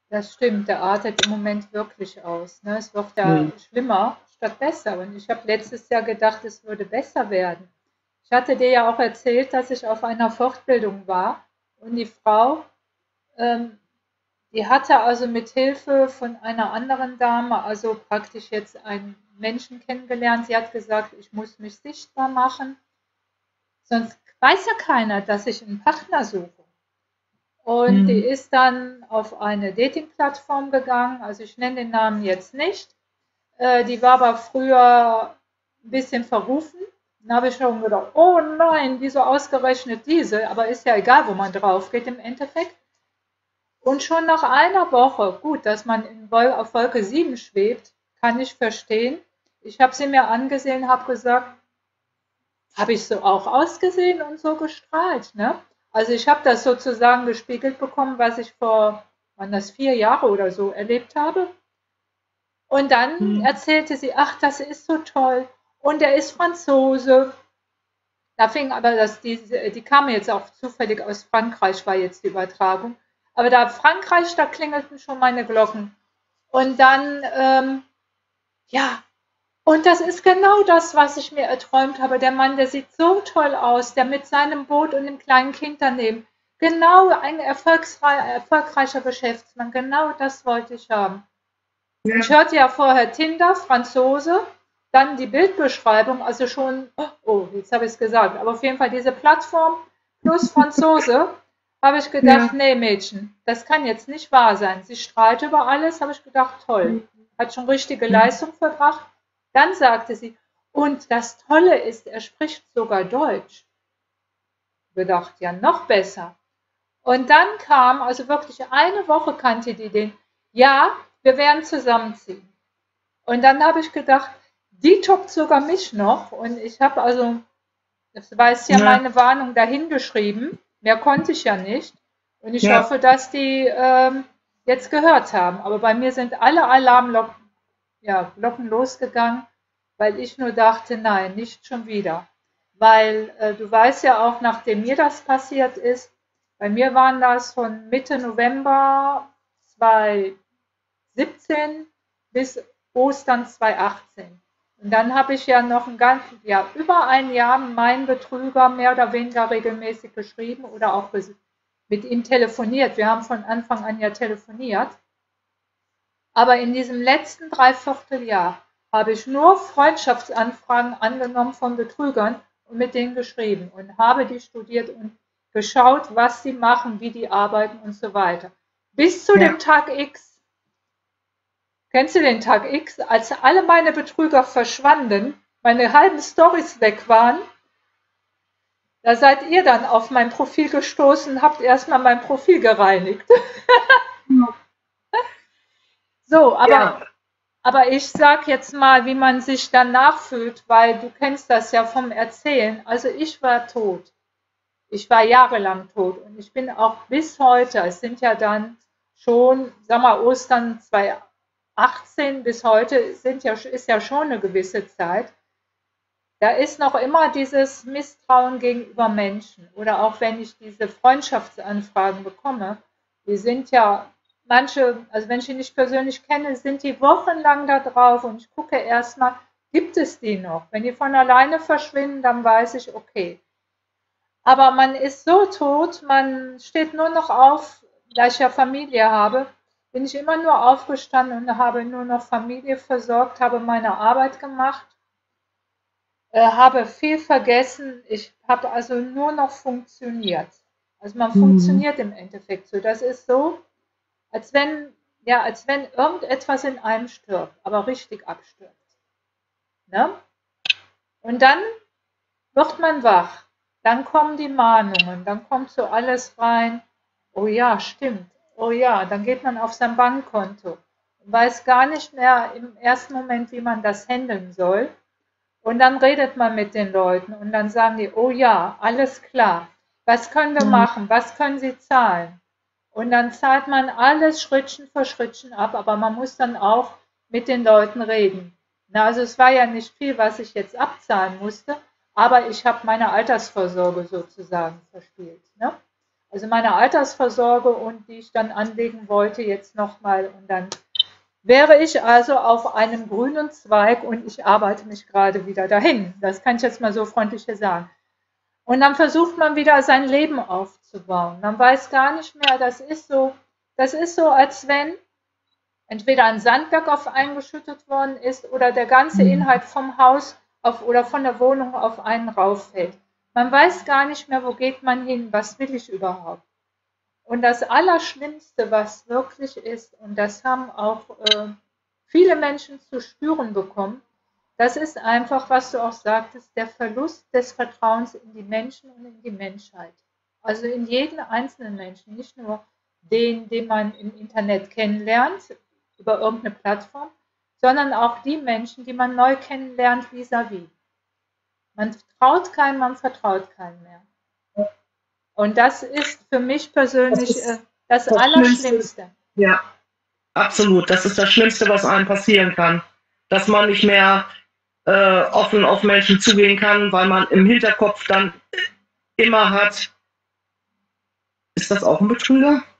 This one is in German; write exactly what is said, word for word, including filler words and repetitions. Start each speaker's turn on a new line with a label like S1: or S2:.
S1: Das stimmt, der artet im Moment wirklich aus. Ne? Es wird ja
S2: Hm.
S1: schlimmer statt besser. Und ich habe letztes Jahr gedacht, es würde besser werden. Ich hatte dir ja auch erzählt, dass ich auf einer Fortbildung war und die Frau, ähm, die hatte also mit Hilfe von einer anderen Dame, also praktisch jetzt einen Menschen kennengelernt. Sie hat gesagt, ich muss mich sichtbar machen, sonst weiß ja keiner, dass ich einen Partner suche. Und die
S2: Hm.
S1: ist dann auf eine Dating-Plattform gegangen, also ich nenne den Namen jetzt nicht. Äh, die war aber früher ein bisschen verrufen. Dann habe ich schon gedacht, oh nein, wieso ausgerechnet diese? Aber ist ja egal, wo man drauf geht im Endeffekt. Und schon nach einer Woche, gut, dass man in Wol auf Wolke sieben schwebt, kann ich verstehen. Ich habe sie mir angesehen, habe gesagt, habe ich so auch ausgesehen und so gestrahlt, ne? Also ich habe das sozusagen gespiegelt bekommen, was ich vor, waren das vier Jahre oder so erlebt habe. Und dann
S2: Hm.
S1: erzählte sie, ach, das ist so toll. Und er ist Franzose. Da fing aber das, die, die kam jetzt auch zufällig aus Frankreich, war jetzt die Übertragung. Aber da Frankreich, da klingelten schon meine Glocken. Und dann, ähm, ja, und das ist genau das, was ich mir erträumt habe. Der Mann, der sieht so toll aus, der mit seinem Boot und dem kleinen Kind daneben. Genau ein erfolgreicher Geschäftsmann. Genau das wollte ich haben. Und ich
S2: Ja.
S1: hörte ja vorher Tinder, Franzose, dann die Bildbeschreibung, also schon, oh, jetzt habe ich es gesagt, aber auf jeden Fall diese Plattform plus Franzose, habe ich gedacht,
S2: Ja.
S1: nee, Mädchen, das kann jetzt nicht wahr sein. Sie strahlt über alles, habe ich gedacht, toll, hat schon richtige
S2: Hm.
S1: Leistung verbracht. Dann sagte sie, und das Tolle ist, er spricht sogar Deutsch. Gedacht, ja, noch besser. Und dann kam, also wirklich eine Woche kannte die den, ja, wir werden zusammenziehen. Und dann habe ich gedacht, die toppt sogar mich noch. Und ich habe also, das weiß ja
S2: Ja.
S1: meine Warnung dahingeschrieben. Mehr konnte ich ja nicht. Und ich
S2: Ja.
S1: hoffe, dass die ähm, jetzt gehört haben. Aber bei mir sind alle Alarmglocken, ja, Glocken losgegangen, weil ich nur dachte, nein, nicht schon wieder. Weil äh, du weißt ja auch, nachdem mir das passiert ist, bei mir waren das von Mitte November zweitausendsiebzehn bis Ostern zweitausendachtzehn. Und dann habe ich ja noch ein ganzes Jahr, über ein Jahr meinen Betrüger mehr oder weniger regelmäßig geschrieben oder auch mit ihm telefoniert. Wir haben von Anfang an ja telefoniert. Aber in diesem letzten Dreivierteljahr habe ich nur Freundschaftsanfragen angenommen von Betrügern und mit denen geschrieben und habe die studiert und geschaut, was sie machen, wie die arbeiten und so weiter. Bis zu dem
S2: Ja.
S1: Tag X. Kennst du den Tag X, als alle meine Betrüger verschwanden, meine halben Storys weg waren? Da seid ihr dann auf mein Profil gestoßen, habt erstmal mein Profil gereinigt. So, aber,
S2: Ja.
S1: aber ich sag jetzt mal, wie man sich danach fühlt, weil du kennst das ja vom Erzählen. Also ich war tot. Ich war jahrelang tot und ich bin auch bis heute, es sind ja dann schon, sag mal, Ostern zweitausendachtzehn bis heute sind ja, ist ja schon eine gewisse Zeit. Da ist noch immer dieses Misstrauen gegenüber Menschen. Oder auch wenn ich diese Freundschaftsanfragen bekomme, die sind ja manche, also wenn ich die nicht persönlich kenne, sind die wochenlang da drauf und ich gucke erstmal, gibt es die noch? Wenn die von alleine verschwinden, dann weiß ich, okay. Aber man ist so tot, man steht nur noch auf, da ich ja Familie habe, bin ich immer nur aufgestanden und habe nur noch Familie versorgt, habe meine Arbeit gemacht, äh, habe viel vergessen. Ich habe also nur noch funktioniert. Also man
S2: Hm.
S1: funktioniert im Endeffekt so. Das ist so, als wenn, ja, als wenn irgendetwas in einem stirbt, aber richtig abstirbt. Ne? Und dann wird man wach. Dann kommen die Mahnungen, dann kommt so alles rein. Oh ja, stimmt. Oh ja, dann geht man auf sein Bankkonto und weiß gar nicht mehr im ersten Moment, wie man das handeln soll. Und dann redet man mit den Leuten und dann sagen die, oh ja, alles klar. Was können wir
S2: Hm.
S1: machen? Was können Sie zahlen? Und dann zahlt man alles Schrittchen für Schrittchen ab, aber man muss dann auch mit den Leuten reden. Na, also es war ja nicht viel, was ich jetzt abzahlen musste, aber ich habe meine Altersvorsorge sozusagen verspielt. Ne? Also meine Altersvorsorge und die ich dann anlegen wollte jetzt nochmal. Und dann wäre ich also auf einem grünen Zweig und ich arbeite mich gerade wieder dahin. Das kann ich jetzt mal so freundlich hier sagen. Und dann versucht man wieder sein Leben aufzubauen. Man weiß gar nicht mehr, das ist so, das ist so, als wenn entweder ein Sandberg auf einen geschüttet worden ist oder der ganze Inhalt vom Haus auf, oder von der Wohnung auf einen rauffällt. Man weiß gar nicht mehr, wo geht man hin, was will ich überhaupt. Und das Allerschlimmste, was wirklich ist, und das haben auch äh, viele Menschen zu spüren bekommen, das ist einfach, was du auch sagtest, der Verlust des Vertrauens in die Menschen und in die Menschheit. Also in jeden einzelnen Menschen, nicht nur den, den man im Internet kennenlernt, über irgendeine Plattform, sondern auch die Menschen, die man neu kennenlernt vis-à-vis. Man traut keinem, man vertraut keinem mehr. Und das ist für mich persönlich das, äh, das, das Allerschlimmste.
S2: Ja, absolut. Das ist das Schlimmste, was einem passieren kann. Dass man nicht mehr äh, offen auf Menschen zugehen kann, weil man im Hinterkopf dann immer hat, ist das auch ein Betrüger?